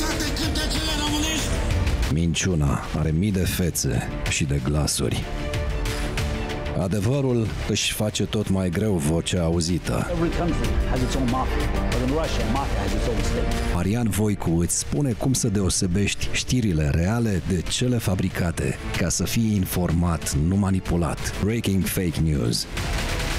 toate cântecele românești. Minciuna are mii de fețe și de glasuri. Adevărul își face tot mai greu vocea auzită. Marian Voicu îți spune cum să deosebești știrile reale de cele fabricate, ca să fii informat, nu manipulat. Breaking Fake News.